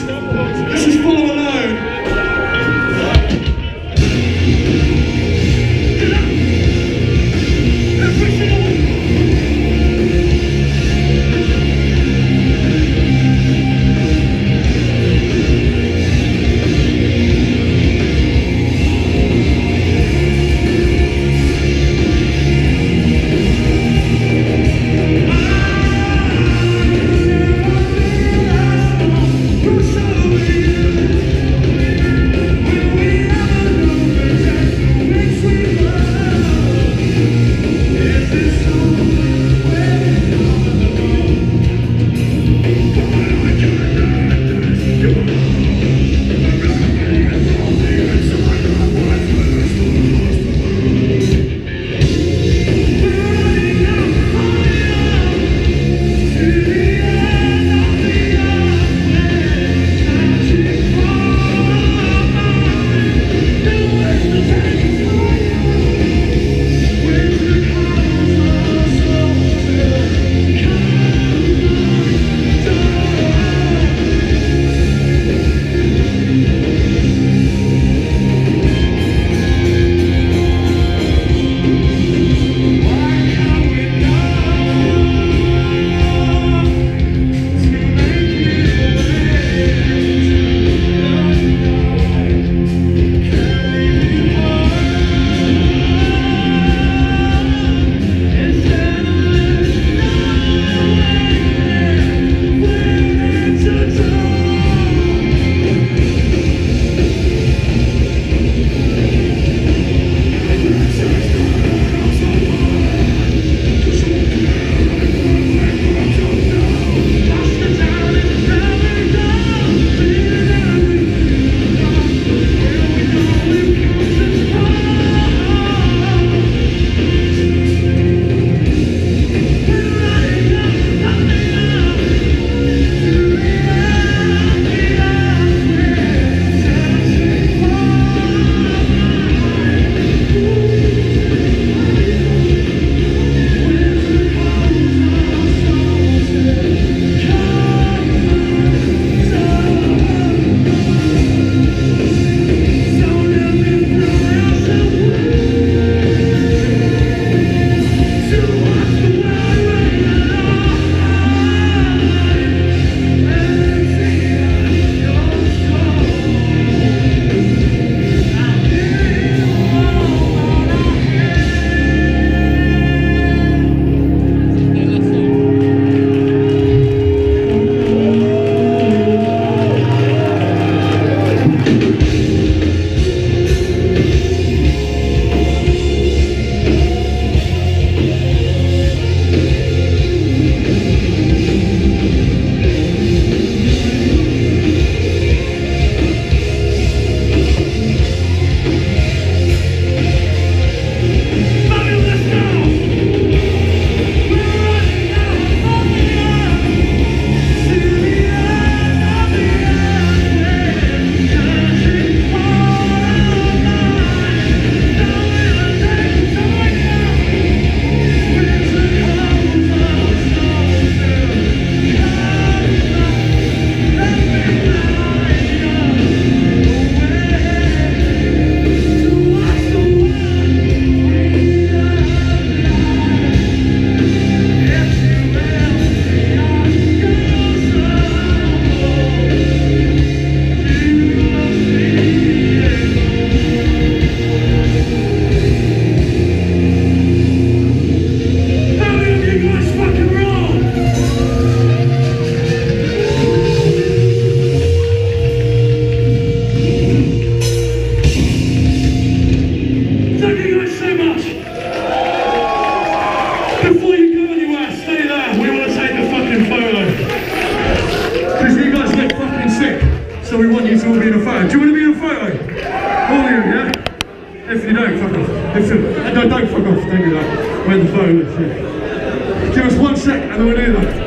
This is Follow Alone. So we want you to all be in a photo. Do you want to be in a photo? All of you, yeah? If you don't, fuck off. If you, don't fuck off, don't do that. Where the photo is, yeah. Give us 1 sec and then we'll do that.